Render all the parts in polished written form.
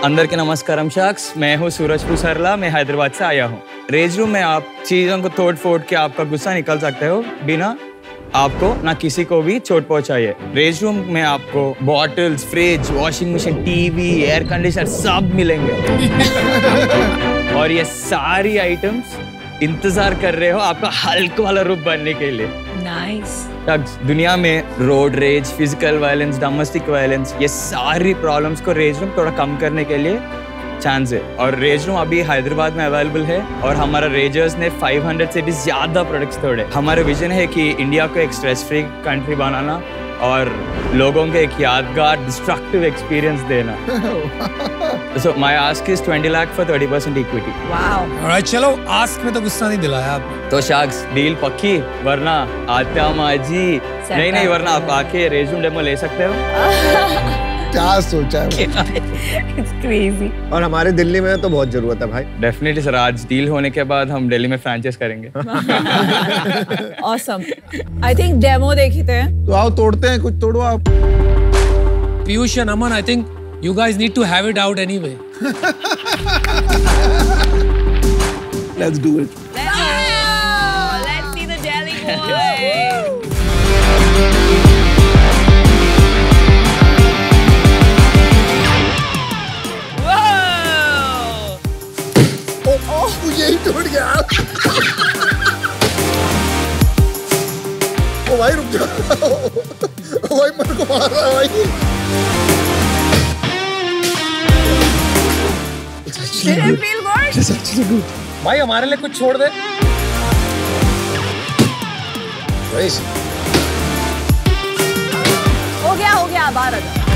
अंदर के नमस्कारम शख्स, मैं हूँ सूरज पुसरला, मैं हैदराबाद से आया हूँ। रेज रूम में आप चीजों को तोड़ फोड़ के आपका गुस्सा निकल सकते हो बिना आपको ना किसी को भी चोट पहुंचाइए। रेज रूम में आपको bottles, fridge, washing machine, TV, air conditioner सब मिलेंगे। और ये सारी आइटम्स इंतजार कर रहे हो आपका हल्का वाला रूप बनने के लिए। नाइस। दुनिया में road rage, physical violence, domestic violence, ये सारी प्रॉब्लम्स को रेज रूम थोड़ा कम करने के लिए चांस है। और रेज रूम अभी हैदराबाद में अवेलेबल है और हमारा रेजर्स ने 500 से भी ज्यादा प्रोडक्ट्स तोड़े। हमारा विजन है कि इंडिया को एक स्ट्रेस फ्री कंट्री बनाना और लोगों को एक यादगार डिस्ट्रक्टिव एक्सपीरियंस देना। So my ask is 20 lakh for 30% equity. Wow. Alright, चलो आस्क में तो गुस्सा नहीं दिलाया आपने। तो शाख्स डील पक्की, वरना आत्या माजी नहीं वरना आप आके रेज रूम डेमो ले सकते हो। क्या सोचा है? It's crazy. और हमारे दिल्ली में तो बहुत जरूरत है भाई। डेफिनेटली सर, आज डील होने के बाद हम दिल्ली में फ्रैंचाइज करेंगे। Awesome. I think डेमो देखते हैं। तो आओ तोड़ते हैं, कुछ तोड़ो आप। Piyush and Aman, I think you guys need to have it out anyway. Let's do it. Let's see the Delhi boy. यही टूट गया। ओ भाई रुक जा। ओ भाई मेरे को मार रहा है भाई। Did it feel good? It's actually good. भाई हमारे लिए कुछ छोड़ दे। Nice. हो गया बाहर आ जाओ।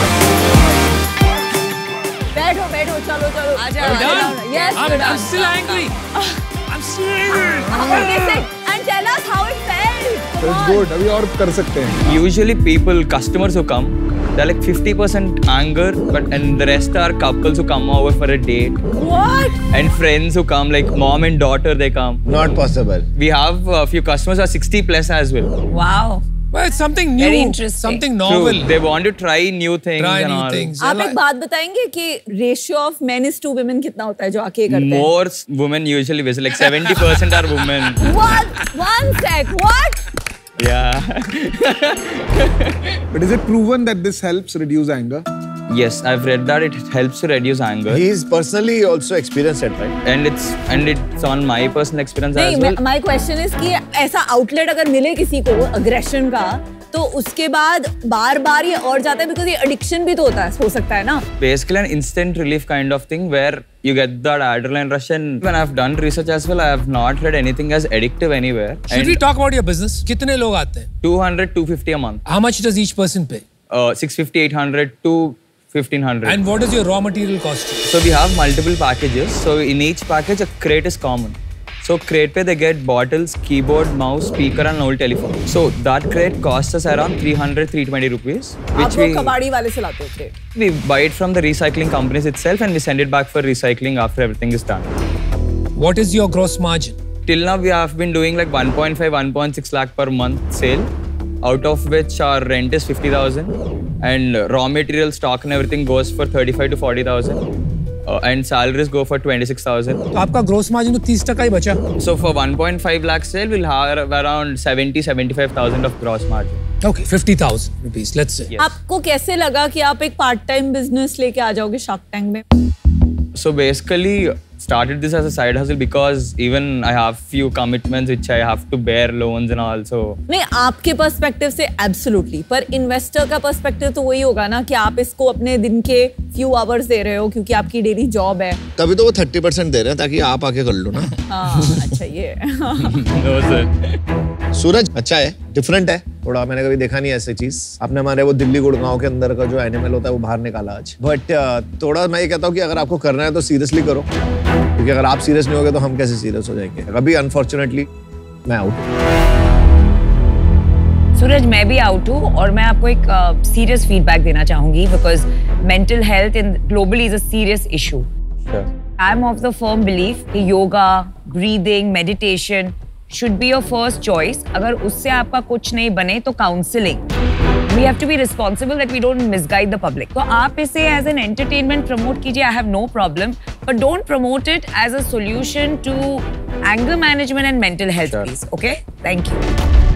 बैठो चलो आ जाओ। Yes, I'm still angry. I'm still angry. And tell us how it felt. It's good. अभी और कर सकते हैं। Usually people, customers who come, they're like 50% anger, and the rest are couples who come over for a date. What? And friends who come, like mom and daughter, they come. Not possible. We have a few customers who are 60 plus as well. Wow. Well, it's something new. Very interesting. Something novel. True. They want to try new things. Try and new all. things. आप एक बात बताएंगे कि ratio of men is to women कितना होता है जो आके करते हैं? More women usually visit, like 70% are women. One sec. What? Yeah. But is it proven that this helps reduce anger? Yes, I've read that it helps to reduce anger. He's personally also experienced it, right? And it's on my personal experience as well. My question is कि ऐसा outlet अगर मिले किसी को aggression का, तो उसके बाद बार-बार ये और जाता है, because ये एडिक्शन भी तो हो सकता है ना? Basically an instant relief kind of thing where you get that adrenaline rush. And when I've done research as well, I have not read anything as addictive anywhere. Should we talk about your business? कितने लोग आते हैं? 200-250 a month. How much does each person pay? 650-800 to 1500. And what is your raw material cost? So we have multiple packages. So in each package, a crate is common. So crate pe they get bottles, keyboard, mouse, speaker and old telephone. So that crate costs us around 300-320 rupees. आप वो कबाड़ी वाले से लाते हो crate? We buy it from the recycling companies itself and we send it back for recycling after everything is done. What is your gross margin? Till now we have been doing like 1.5-1.6 lakh per month sale, out of which our rent is 50,000 and raw material stock and everything goes for 35 to 40,000 and salaries go for 26,000. तो आपका gross margin तो 30% ही बचा। So for 1.5 lakh sale we'll have around 70-75,000 of gross margin. Okay, 50,000 rupees, let's say. Yes. आपको कैसे लगा कि आप एक पार्ट टाइम बिजनेस लेके आ जाओगे शार्क टैंक में? So basically started this as a side hustle because even I have few commitments which I have to bear loans and all. So नहीं, आपके पर्सपेक्टिव से एब्सोल्युटली, पर इन्वेस्टर का perspective तो वही होगा ना कि आप इसको अपने दिन के few hours दे रहे हो क्योंकि आपकी डेली जॉब है। तभी तो वो 30% दे रहे हैं ताकि आप आके कर लो ना। हाँ, अच्छा ये। no sir. सूरज अच्छा है, डिफरेंट है थोड़ा, मैंने कभी देखा नहीं ऐसी चीज। आपने हमारे वो दिल्ली गुड़गांव के अंदर का जो एनिमल होता है वो बाहर निकाला आज। बट थोड़ा मैं ये कहता हूँ कि अगर आपको करना है तो सीरियसली करो, क्योंकि अगर आप सीरियस नहीं होगे तो हम कैसे सीरियस हो जाएंगे। अभी अनफॉर्चुनेटली मैं आउट हूँ। सूरज, मैं भी आउट हूँ और मैं आपको एक सीरियस फीडबैक देना चाहूंगी because mental health in globally is a serious issue. I am of the firm belief कि yoga, breathing, meditation should be your first choice. अगर उससे आपका कुछ नहीं बने तो counselling. We have to be responsible that we don't misguide the public. तो आप इसे as an entertainment promote कीजिए, I have no problem, but don't promote it as a solution to anger management and mental health, please. Okay? Thank you.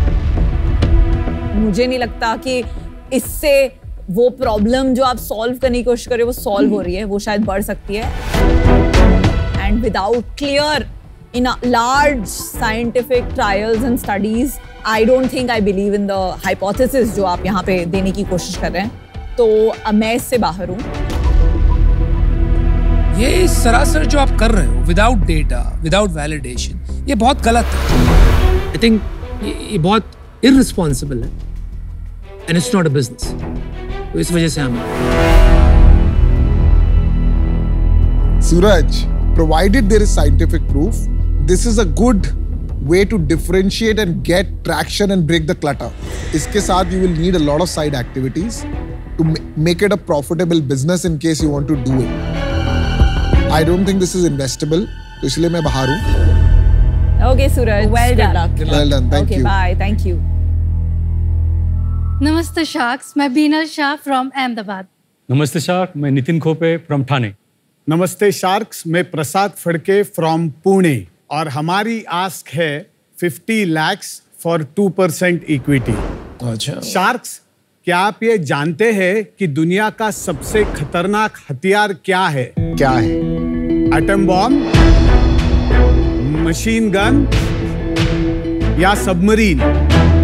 मुझे नहीं लगता कि इससे वो प्रॉब्लम जो आप सॉल्व करने की कोशिश कर रहे हो वो सॉल्व हो रही है, वो शायद बढ़ सकती है. And without clear in large scientific trials and studies, I don't think I believe in the hypothesis जो आप यहाँ पे देने की कोशिश कर रहे हैं. तो मैं इससे बाहर हूँ. ये सरासर जो आप कर रहे हो विदाउट डेटा, विदाउट वैलिडेशन, ये बहुत गलत है. आई थिंक ये बहुत इररिस्पॉन्सिबल है and it's not a business. तो इस वजह से हम Suraj, provided there is scientific proof, this is a good way to differentiate and get traction and break the clutter. इसके साथ you will need a lot of side activities to make it a profitable business in case you want to do it. I don't think this is investable, तो इसलिए मैं बाहर हूँ. Okay, Suraj. Well done. Well done. Thank you. Okay, bye. Thank you. नमस्ते sharks, मैं Bina Shah from Ahmedabad. नमस्ते shark, मैं Nitin खोपे from Thane. नमस्ते शार्क्स, मैं प्रसाद फड़के फ्रॉम पुणे और हमारी आस्क है 50 lakhs फॉर 2% इक्विटी. अच्छा. शार्क्स, क्या आप ये जानते हैं कि दुनिया का सबसे खतरनाक हथियार क्या है? क्या है? एटम बॉम्ब, मशीन गन या सबमरीन?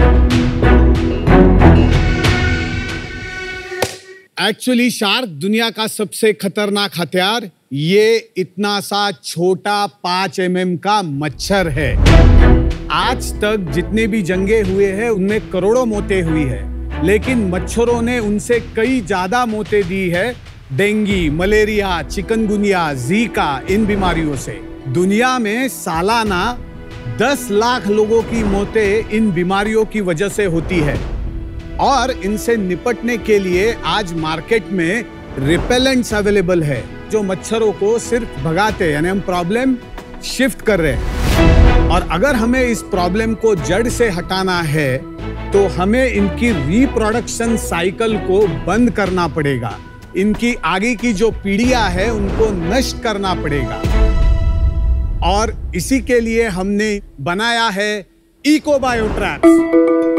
एक्चुअली शार्क, दुनिया का सबसे खतरनाक हथियार ये इतना सा छोटा 5 mm का मच्छर है. आज तक जितने भी जंगे हुए हैं उनमें करोड़ों मौतें हुई है, लेकिन मच्छरों ने उनसे कई ज्यादा मौतें दी है. डेंगू, मलेरिया, चिकनगुनिया, जीका, इन बीमारियों से दुनिया में सालाना 10 लाख लोगों की मौतें इन बीमारियों की वजह से होती है. और इनसे निपटने के लिए आज मार्केट में रिपेलेंट्स अवेलेबल है जो मच्छरों को सिर्फ भगाते हैं, यानी हम प्रॉब्लम शिफ्ट कर रहे हैं. और अगर हमें इस प्रॉब्लम को जड़ से हटाना है तो हमें इनकी रिप्रोडक्शन साइकिल को बंद करना पड़ेगा. इनकी आगे की जो पीढ़ियां है उनको नष्ट करना पड़ेगा. और इसी के लिए हमने बनाया है Ecobio traps.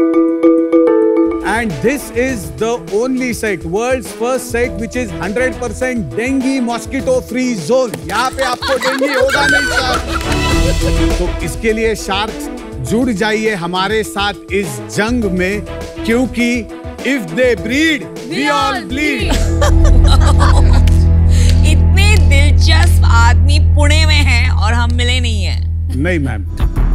And this is the only site, world's first site, which is 100% dengue mosquito free zone. यहाँ पे आपको डेंगू होगा नहीं सर. तो इसके लिए शार्क्स जुड़ जाइए हमारे साथ इस जंग में, क्योंकि if they breed, we all bleed. इतने दिलचस्प आदमी पुणे में हैं और हम मिले नहीं हैं. नहीं मैम.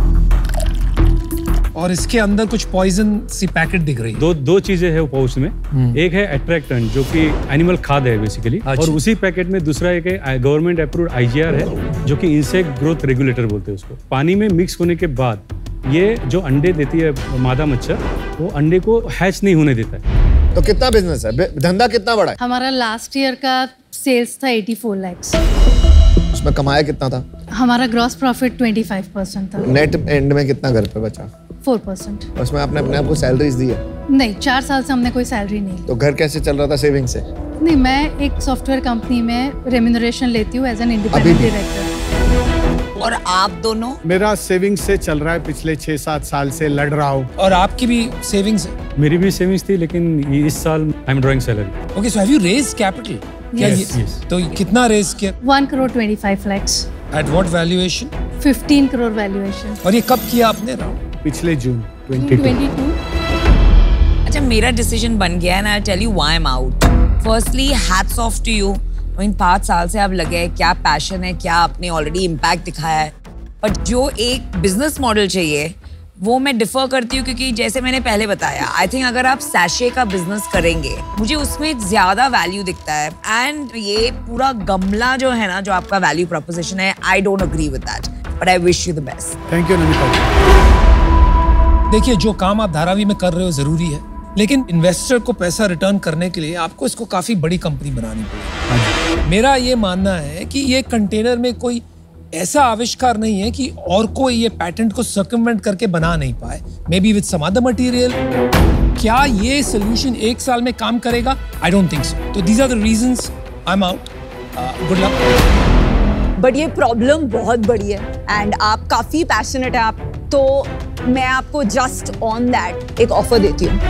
और इसके अंदर कुछ पॉइजन सी पैकेट दिख रही है. दो चीजें है पाउच में. एक है अट्रैक्टेंट जो कि एनिमल खाद है बेसिकली. और उसी पैकेट में दूसरा एक गवर्नमेंट अप्रूव्ड IGR है जो कि इंसेक्ट ग्रोथ रेगुलेटर बोलते हैं उसको. पानी में मिक्स होने के बाद ये जो अंडे देती है मादा मच्छर, वो अंडे को हैच नहीं होने देता है. तो कितना बिजनेस है, धंधा कितना बड़ा है? हमारा लास्ट ईयर का सेल्स था 84 lakhs. उसमें कमाया कितना था? हमारा ग्रॉस प्रॉफिट 25% था. नेट एंड में कितना घर पे बचा? 4%. उसमें आपने अपने आप को सैलरीज दी है? नहीं, 4 साल से हमने कोई सैलरी नहीं ली. तो घर कैसे चल रहा था सेविंग से? नहीं, मैं एक सॉफ्टवेयर कंपनी में रेम्यूनरेशन लेती हूँ एज एन इंडिपेंडेंट डायरेक्टर. और आप दोनों? मेरा सेविंग से चल रहा है, पिछले 6-7 साल से लड़ रहा हूँ. और आपकी भी सेविंग्स है? मेरी भी सेविंग्स थी, लेकिन इस साल I am drawing salary. Okay, so have you raised capital? Yes. तो कितना रेज किया? 1.25 crore. At what valuation? 15 crore valuation. और ये कब किया आपने? पिछले जून 22. अच्छा, मेरा डिसीजन बन गया है ना. I tell you why I am out. Firstly hats off to you. इन 5 साल से आप लगे, क्या पैशन है, क्या आपने ऑलरेडी इम्पैक्ट दिखाया है. बट जो एक बिजनेस मॉडल चाहिए वो मैं डिफर करती हूँ, क्योंकि जैसे मैंने पहले बताया, आई थिंक अगर आप सैशे का बिजनेस करेंगे, मुझे उसमें ज्यादा वैल्यू दिखता है. एंड ये पूरा गमला जो है ना, जो आपका वैल्यू प्रोपोजिशन है, I don't agree with that, but I wish you the best. Thank you Namita. देखिए, जो काम आप धारावी में कर रहे हो जरूरी है, लेकिन इन्वेस्टर को पैसा रिटर्न करने के लिए आपको इसको काफी बड़ी कंपनी बनानी पड़ेगी. मेरा ये मानना है कि ये कंटेनर में कोई ऐसा आविष्कार नहीं है कि और कोई ये पैटेंट को सर्कमवेंट करके बना नहीं पाए. Maybe with some other material क्या ये सोल्यूशन 1 साल में काम करेगा? I don't think so. तो these are the reasons I am out. Good luck. But ये प्रॉब्लम बहुत बड़ी है एंड आप काफी पैशनेट है आप, तो मैं आपको जस्ट ऑन दैट एक ऑफर देती हूँ,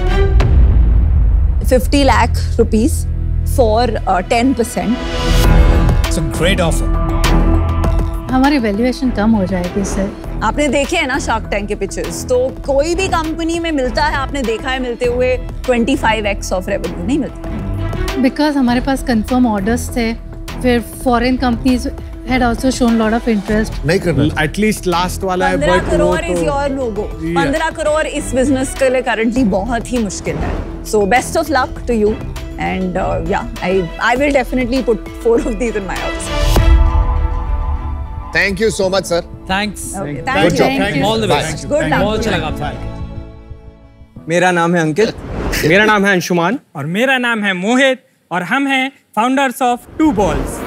50 lakh rupees for 10%। It's a great offer. हमारी वैल्यूएशन कम हो जाएगी इससे। आपने देखे हैं ना शार्क टैंक के पिक्चर्स, तो कोई भी कंपनी में मिलता है, आपने देखा है मिलते हुए 25x ऑफ रेवेन्यू नहीं मिलता। बिकॉज हमारे पास कंफर्म ऑर्डर्स थे, फिर foreign companies had also shown lot of interest. नहीं करना। एटलीस्ट लास्ट वाला है, 15 but करोड़ वो इज तो योर नो गो। 15 करोड़ इस बिजनेस के लिए करंटली बहुत ही मुश्किल है। So best of luck to you and या I will definitely put 4 of these in my house. Thank you so much sir. Thanks. Okay, thank you. All the best. Good luck. बहुत अच्छा लगा आपसे। मेरा नाम है अंकित। मेरा नाम है अंशुमान। और मेरा नाम है मोहित और हम हैं founders of Two Balls.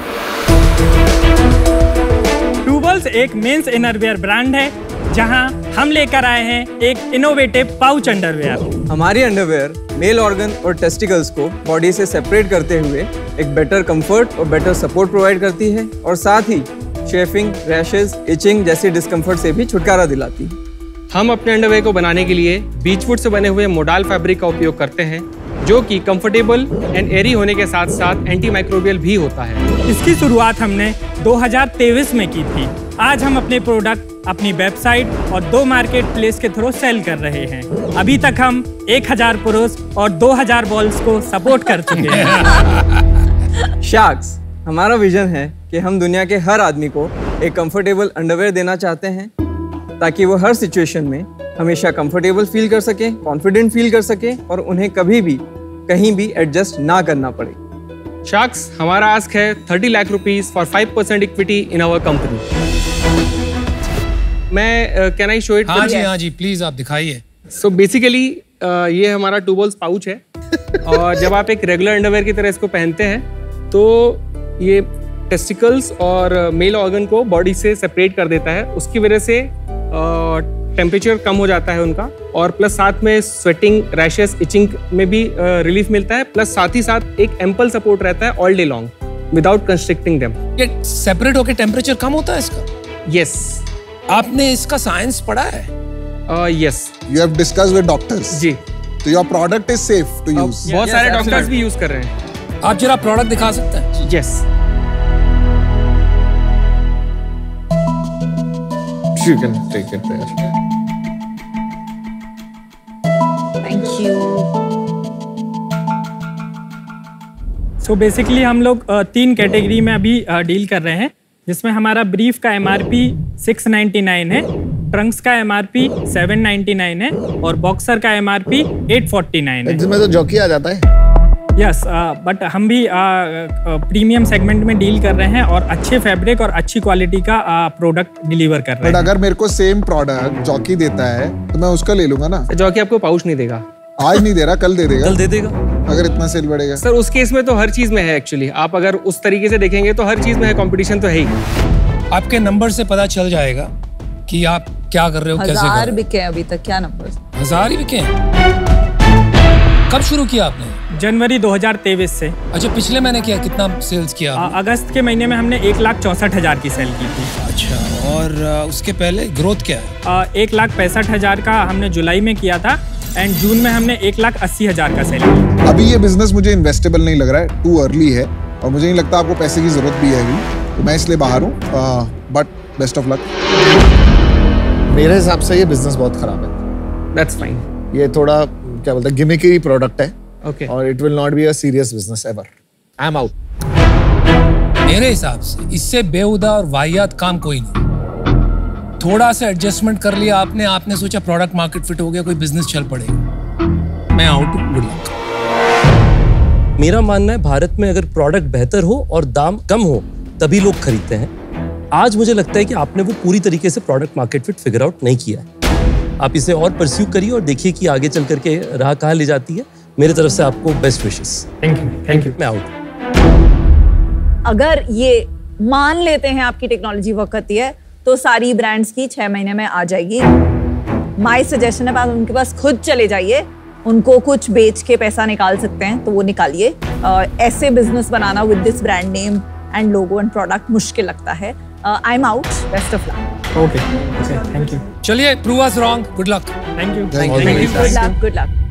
Two Balls एक मेंस इनरवेयर ब्रांड है जहां हम लेकर आए हैं एक इनोवेटिव पाउच अंडरवेयर। हमारी अंडरवेयर मेल ऑर्गन और टेस्टिकल्स को बॉडी से सेपरेट करते हुए एक बेटर कंफर्ट और बेटर सपोर्ट प्रोवाइड करती है और साथ ही शेफिंग, रैशेस, इचिंग जैसी डिस्कम्फर्ट से भी छुटकारा दिलाती है। हम अपने अंडरवेयर को बनाने के लिए बीचवुड से बने हुए मोडाल फैब्रिक का उपयोग करते हैं जो कि कंफर्टेबल एंड एरी होने के साथ साथ एंटी माइक्रोबियल भी होता है। इसकी शुरुआत हमने 2023 में की थी। आज हम अपने प्रोडक्ट अपनी वेबसाइट और 2 मार्केट प्लेस के थ्रू सेल कर रहे हैं। अभी तक हम 1000 पुरुष और 2000 बॉल्स को सपोर्ट कर चुके हैं। शार्क्स, हमारा विजन है कि हम दुनिया के हर आदमी को एक कंफर्टेबल अंडरवेयर देना चाहते हैं ताकि वो हर सिचुएशन में हमेशा कंफर्टेबल फील कर सके, कॉन्फिडेंट फील कर सके और उन्हें कभी भी कहीं भी एडजस्ट ना करना पड़े। शार्क्स, हमारा आस्क है 30 lakh rupees for 5% equity in our company. मैं कैन आई शो इट? हाँ जी प्लीज आप दिखाइए। सो बेसिकली ये हमारा टू बॉल्स पाउच है और जब आप एक रेगुलर अंडरवेयर की तरह इसको पहनते हैं तो ये टेस्टिकल्स और मेल ऑर्गन को बॉडी से सेपरेट कर देता है। उसकी वजह से टेम्परेचर कम हो जाता है उनका और प्लस साथ में स्वेटिंग, रैशेस, इचिंग में भी रिलीफ मिलता है। प्लस साथ ही साथ एक एम्पल सपोर्ट रहता है all day long without constricting them. ये सेपरेट होकर टेम्परेचर कम होता है इसका? यस। आपने इसका साइंस पढ़ा है? Yes. You have discussed with doctors. जी। तो your product is safe to use. बहुत सारे डॉक्टर्स भी यूज कर रहे हैं। आप जरा प्रोडक्ट दिखा सकते हैं? Yes. You can take it there. Thank you. So basically हम लोग 3 कैटेगरी में अभी डील कर रहे हैं, जिसमें हमारा ब्रीफ का MRP 699 है, ट्रंक्स का MRP 799 है और बॉक्सर का MRP 849 है। इसमें तो जॉकी आ जाता है। यस, बट हम भी प्रीमियम सेगमेंट में डील कर रहे हैं और अच्छे फैब्रिक और अच्छी क्वालिटी का प्रोडक्ट डिलीवर कर रहे हैं। बट अगर मेरे को सेम प्रोडक्ट जॉकी देता है तो मैं उसका ले लूंगा ना। जॉकी आपको पाउच नहीं देगा। आज नहीं दे रहा, कल दे देगा। कल दे देगा अगर इतना सेल बढ़ेगा। सर उस केस में तो हर चीज में है एक्चुअली। आप अगर उस तरीके से देखेंगे तो हर चीज में है, कंपटीशन तो है ही। आपके नंबर से पता चल जाएगा कि आप क्या कर रहे हो, कैसे कर रहे 1000 हो। बिके अभी तक, क्या नंबर? 1000 ही बिके? कब शुरू किया आपने? जनवरी 2023 से। अच्छा, पिछले महीने कितना सेल्स किया आपने? अगस्त के महीने में हमने 1,64,000 की सेल की थी। अच्छा, और उसके पहले ग्रोथ क्या है? 1,65,000 का हमने जुलाई में किया था एंड जून में हमने 1,80,000 का सेल किया। अभी ये बिजनेस मुझे इन्वेस्टेबल नहीं लग रहा है, टू अर्ली है और मुझे नहीं लगता आपको पैसे की जरूरत भी है अभी, तो मैं इसलिए बाहर हूँ। But best of luck. मेरे हिसाब से ये बिजनेस बहुत खराब है। That's fine. ये थोड़ा क्या बोलते हैं, गिमिकी प्रोडक्ट है। Okay. और it will not be a serious business ever. I am out. मेरे हिसाब से इससे बेहुदा और वाहियात काम कोई नहीं। थोड़ा सा एडजस्टमेंट कर लिया आपने सोचा प्रोडक्ट मार्केट फिट हो गया, कोई बिजनेस चल पड़ेगा। मैं आउट हूं, गुड लक। मेरा मानना है भारत में अगर प्रोडक्ट बेहतर हो और दाम कम हो तभी लोग खरीदते हैं। आज मुझे लगता है कि आपने वो पूरी तरीके से product market fit figure out नहीं किया है। आप इसे और परस्यू करिए और देखिए कि आगे चल करके राह कहाँ ले जाती है। मेरी तरफ से आपको बेस्ट विशेस। Thank you. मैं आउट। अगर ये मान लेते हैं आपकी टेक्नोलॉजी वर्क करती है तो सारी ब्रांड्स की 6 महीने में आ जाएगी। माय सजेशन है, आप उनके पास खुद चले जाइए उनको कुछ बेच के पैसा निकाल सकते हैं तो वो निकालिए। ऐसे बिजनेस बनाना with this brand name and logo and product मुश्किल लगता है। I am out, best of luck. Okay, thank you. चलिए, prove us wrong, good luck. Thank you. Good luck.